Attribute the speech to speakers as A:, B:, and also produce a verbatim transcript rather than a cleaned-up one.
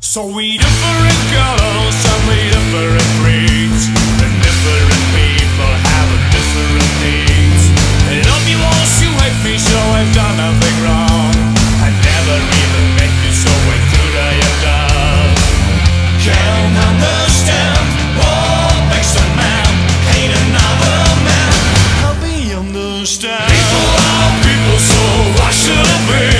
A: So we different colors and we different breeds, and different people have a different needs. I love you or you hate me, so I've done nothing wrong. I never even met you, so I could I have done. Can't understand what makes a man hate another man. Help me understand. People are people, so why should I be?